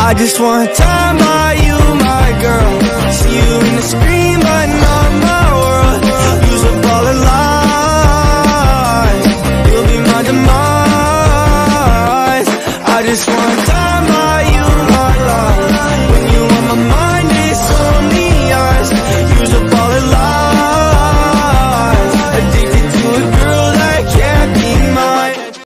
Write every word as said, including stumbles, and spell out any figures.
I just want time by you, my girl. See you in the screen, but not my world. Use up all the lies, you'll be my demise. I just want time.